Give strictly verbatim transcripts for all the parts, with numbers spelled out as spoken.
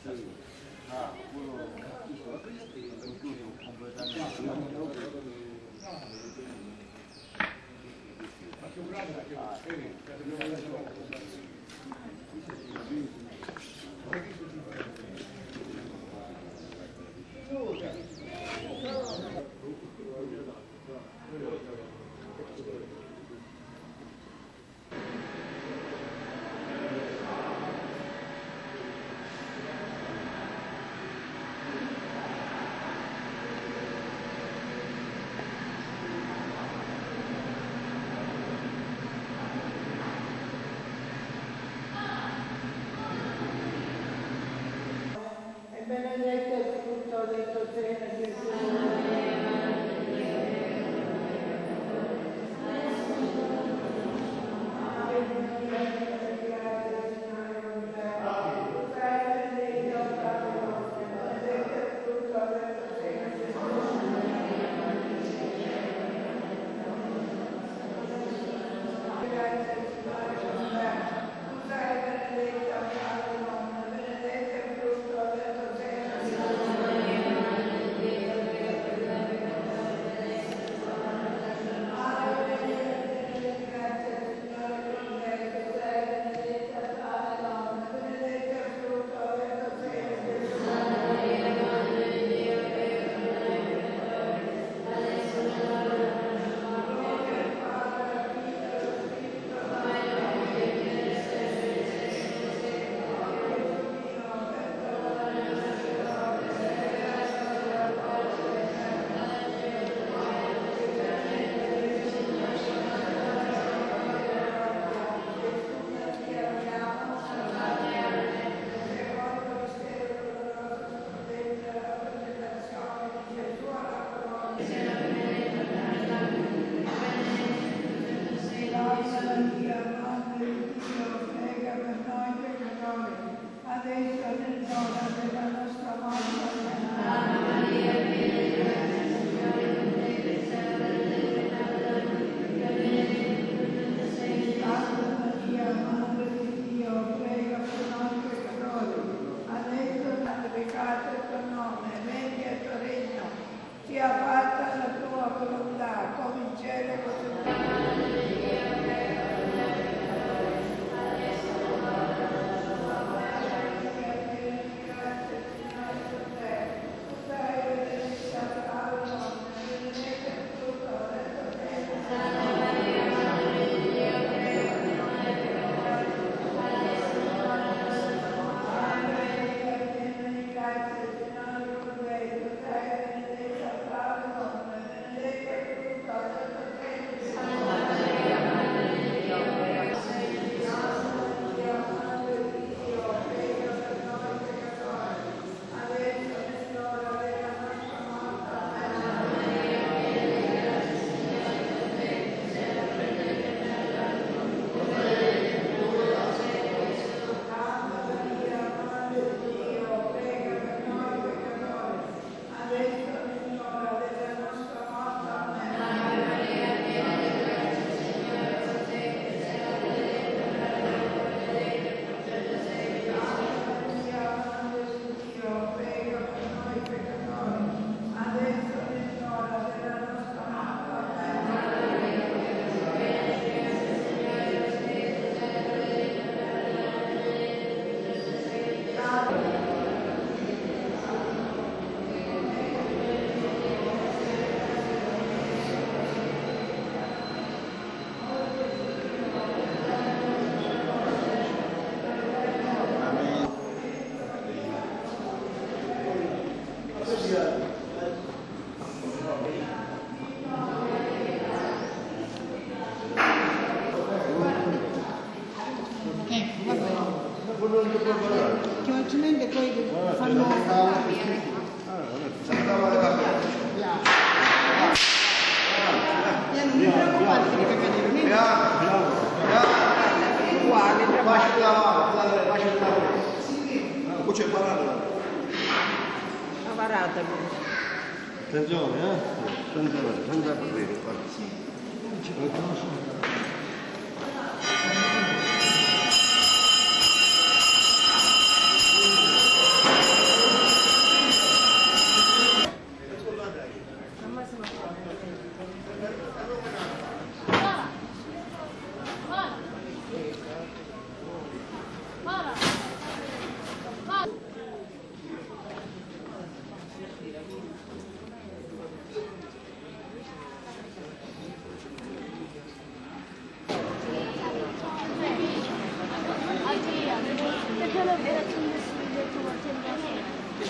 Ah, quello è chiuso completamente. Benedetto il frutto del tuo seno, Gesù. Sia fatta la tua volontà, come in cielo e così in terra. Che altrimenti poi fanno non mi preoccupate di cadere uguale, lascia lavare, lascia lavare. Poi c'è parata. la varata. Attenzione, eh? Attenzione, senza problemi. Sì.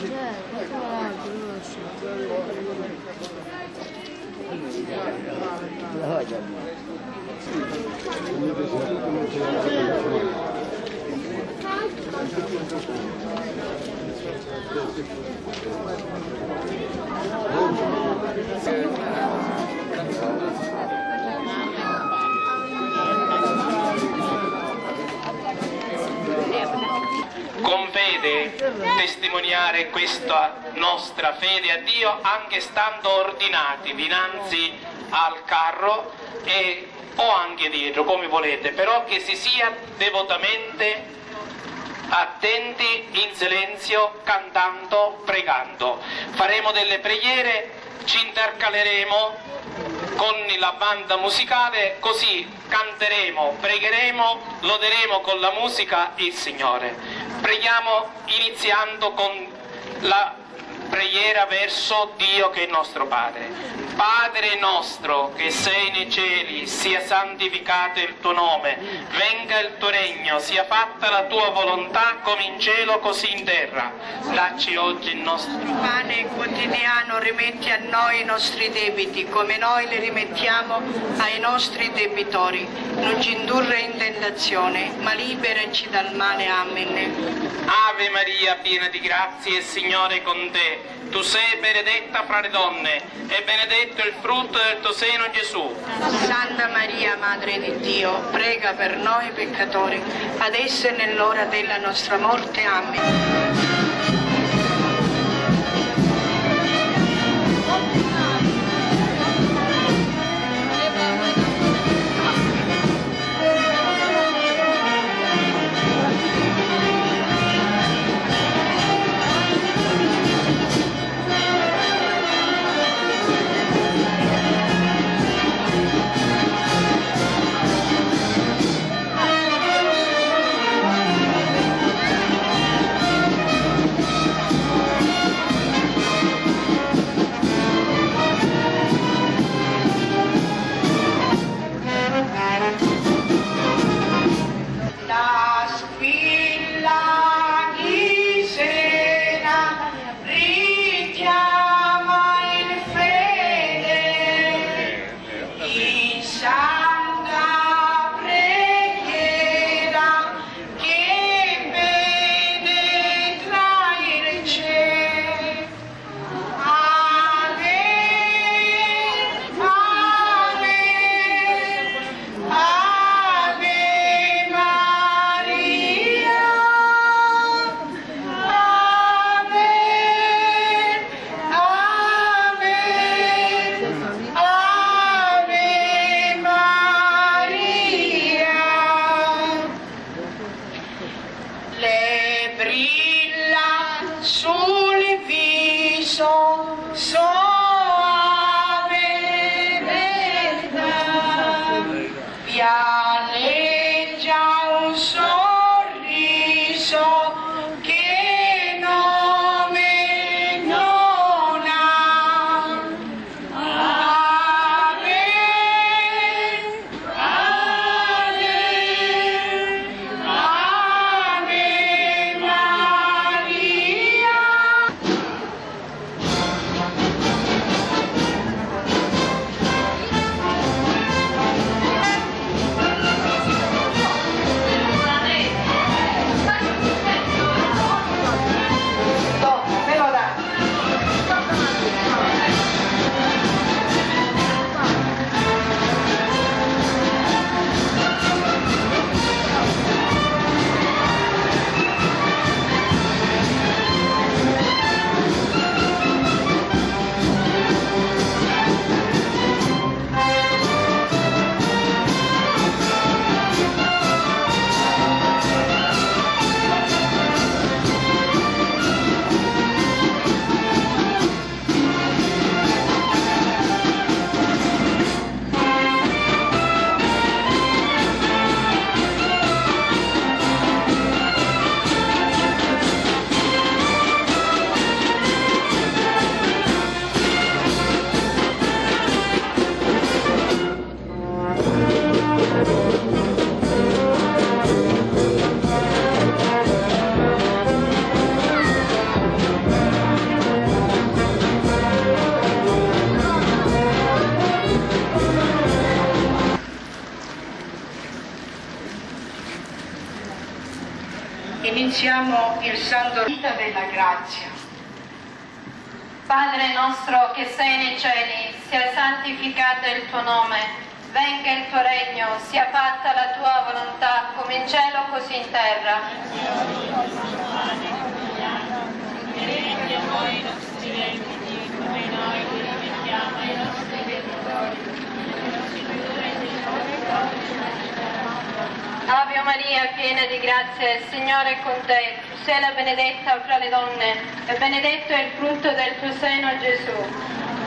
Con fede testimoniare questa nostra fede a Dio anche stando ordinati dinanzi al carro e, o anche dietro, come volete, però che si sia devotamente attenti in silenzio, cantando, pregando. Faremo delle preghiere, ci intercaleremo con la banda musicale, così canteremo, pregheremo, loderemo con la musica il Signore. Preghiamo iniziando con la preghiera verso Dio che è nostro Padre. Padre nostro che sei nei cieli, sia santificato il tuo nome, venga il tuo regno, sia fatta la tua volontà come in cielo così in terra. Dacci oggi il nostro pane quotidiano, rimetti a noi i nostri debiti come noi li rimettiamo ai nostri debitori. Non ci indurre in tentazione, ma liberaci dal male. Amen. Ave Maria, piena di grazia, il Signore è con te. Tu sei benedetta fra le donne e benedetto il frutto del tuo seno, Gesù. Santa Maria, Madre di Dio, prega per noi peccatori, adesso e nell'ora della nostra morte. Amen. Iniziamo il Santo Rito della Grazia. Padre nostro che sei nei cieli, sia santificato il tuo nome, venga il tuo regno, sia fatta la tua volontà, come in cielo così in terra. Rimetti a noi i nostri debiti, come noi li rimettiamo ai nostri debitori. Ave Maria, piena di grazia, il Signore è con te. Tu sei la benedetta fra le donne, e benedetto è il frutto del tuo seno, Gesù.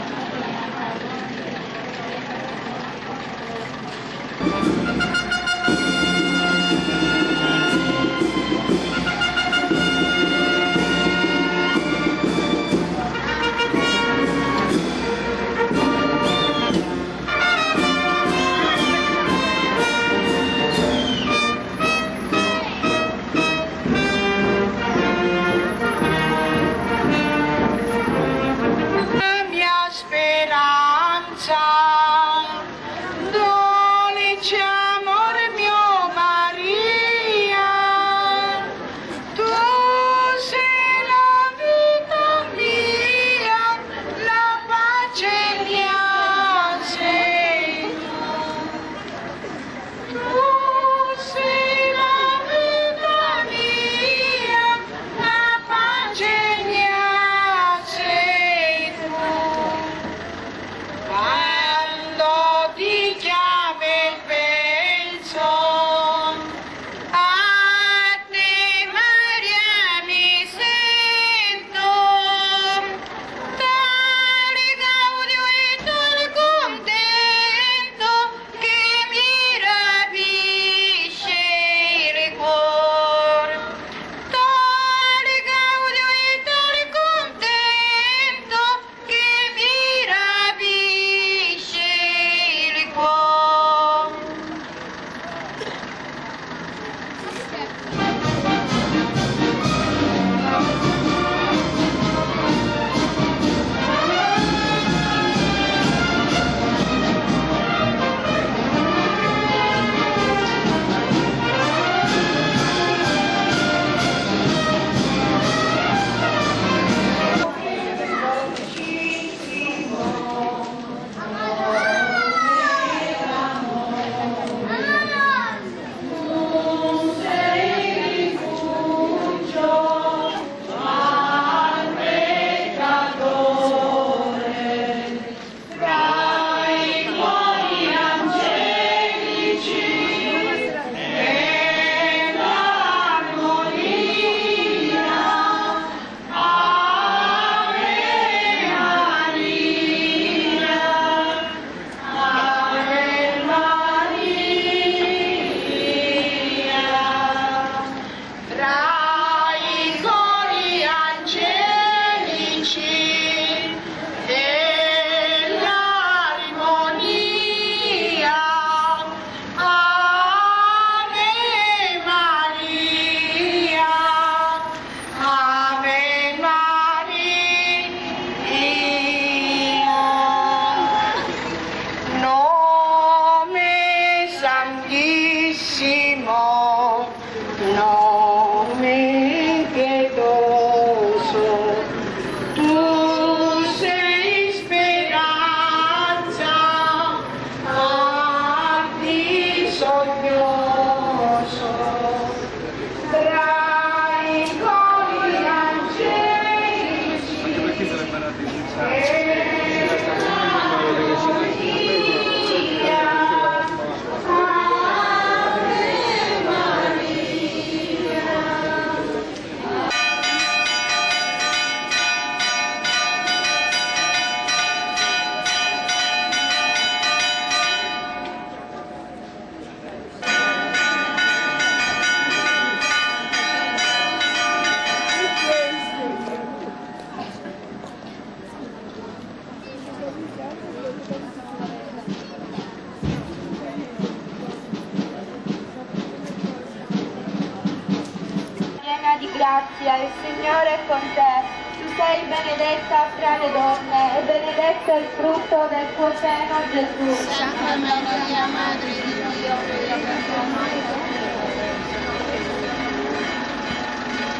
Grazia, il Signore è con te. Tu sei benedetta fra le donne e benedetto è il frutto del tuo seno, Gesù. Santa Maria, Madre di Dio, prega per noi.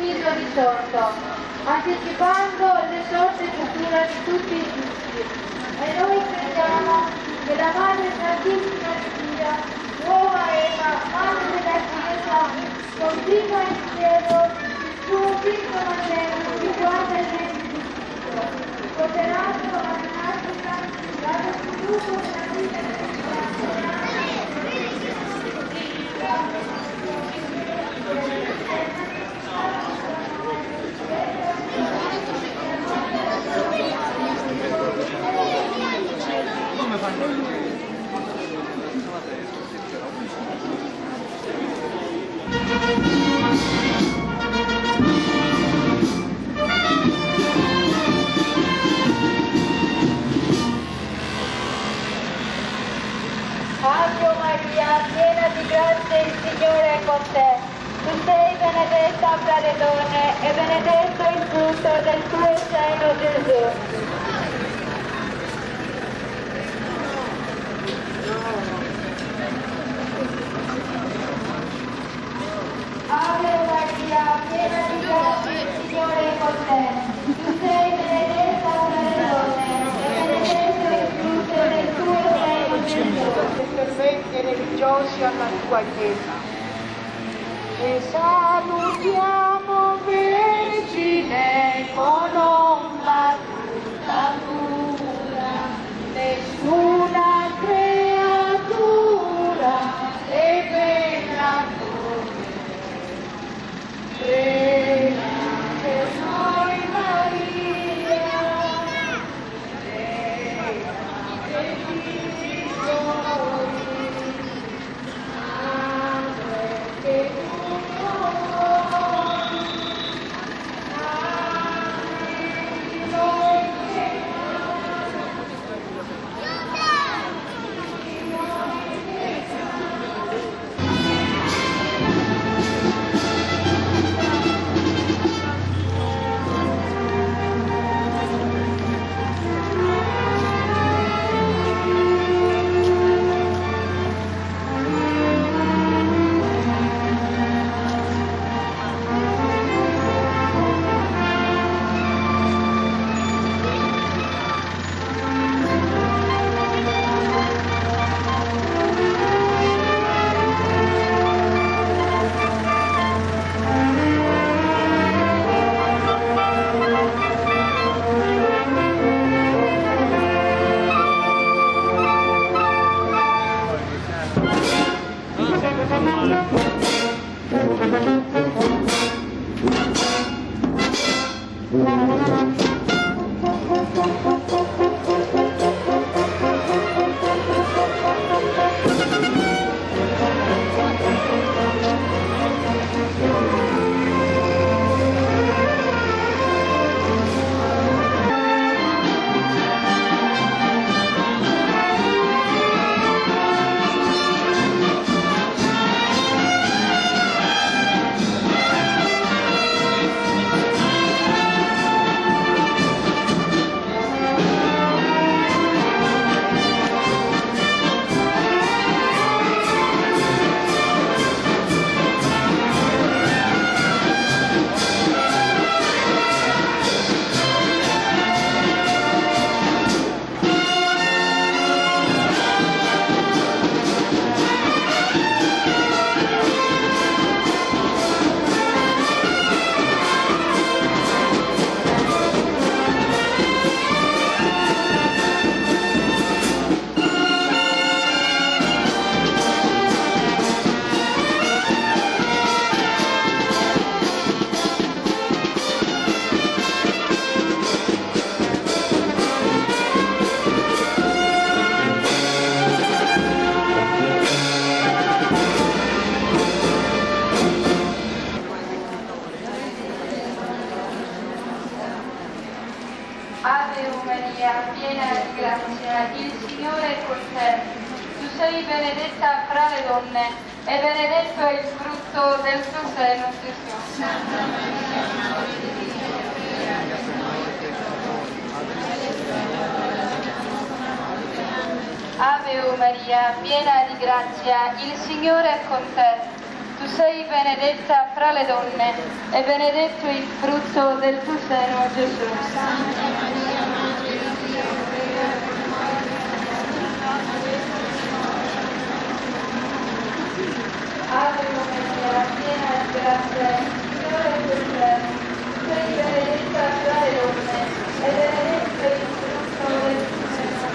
figlio risorto, anticipando le sorti future di tutti i giusti. E noi crediamo che la Madre Santissima di Dio, nuova Eva, Madre della Chiesa, continua in cielo il suo Cristo Vangelo più grande del Cristo, porterato alla nascita dallo sviluppo della vita della Come fanno? Ave Maria, piena di grazia, il Signore è con te. Tu sei benedetta fra le donne e benedetto il frutto del tuo seno, Gesù. Ave Maria, piena di grazia, il Signore è con te. Tu sei benedetta fra le donne e benedetto il frutto del tuo seno, Gesù. Ferventi e religiosi alla tua Chiesa. E salutiamo Vergine con ombra tutta pura, nessuna creatura è bella come te. Prega per noi Maria, prega per i tuoi. sei benedetta fra le donne e benedetto è il frutto del tuo seno, Gesù. Ave Maria, piena di grazia, il Signore è con te. Tu tu sei benedetta fra le donne e benedetto il frutto del tuo seno, Gesù. Santa Maria, Madre di Dio, prega per noi Ave Maria, piena di grazia, il Signore è con te. Tu sei benedetta fra le donne e benedetto il frutto del tuo seno.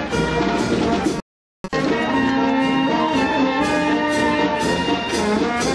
Thank you.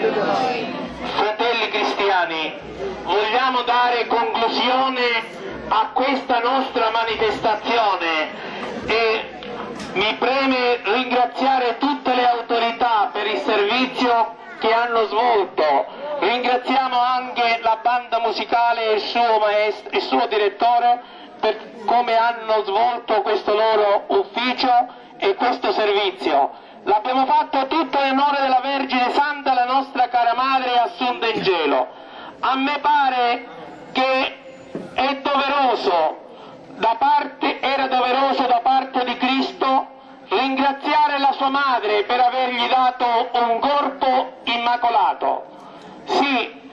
Fratelli cristiani, vogliamo dare conclusione a questa nostra manifestazione e mi preme ringraziare tutte le autorità per il servizio che hanno svolto. Ringraziamo anche la banda musicale e il suo maestro, il suo direttore per come hanno svolto questo loro ufficio e questo servizio. L'abbiamo fatto tutto in onore della Vergine Santa, la nostra cara Madre assunta in cielo. A me pare che è doveroso, da parte, era doveroso da parte di Cristo ringraziare la sua Madre per avergli dato un corpo immacolato. Sì,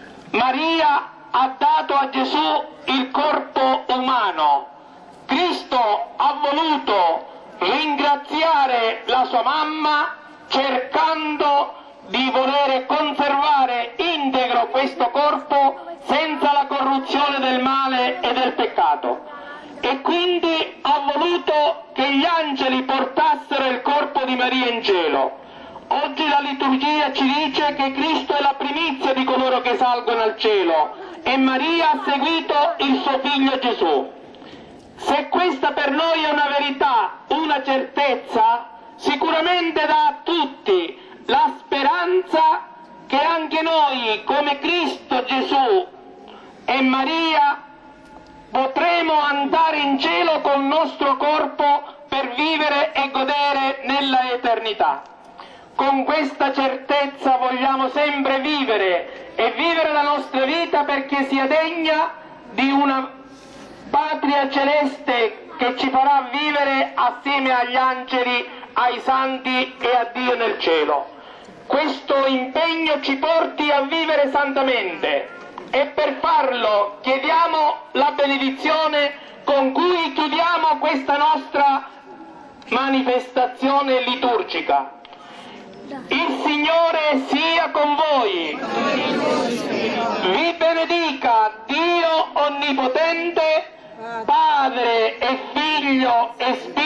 Maria ha dato a Gesù il corpo umano. Cristo ha voluto ringraziare la sua mamma cercando di volere conservare integro questo corpo senza la corruzione del male e del peccato, e quindi ha voluto che gli angeli portassero il corpo di Maria in cielo. Oggi la liturgia ci dice che Cristo è la primizia di coloro che salgono al cielo e Maria ha seguito il suo figlio Gesù. Se questa per noi è una verità, una certezza, sicuramente dà a tutti la speranza che anche noi, come Cristo Gesù e Maria, potremo andare in cielo col nostro corpo per vivere e godere nella eternità. Con questa certezza vogliamo sempre vivere e vivere la nostra vita perché sia degna di una patria celeste che ci farà vivere assieme agli angeli, ai santi e a Dio nel cielo. Questo impegno ci porti a vivere santamente e per farlo chiediamo la benedizione con cui chiudiamo questa nostra manifestazione liturgica. Il Signore sia con voi. Vi benedica Dio Onnipotente, Padre e Figlio e Spirito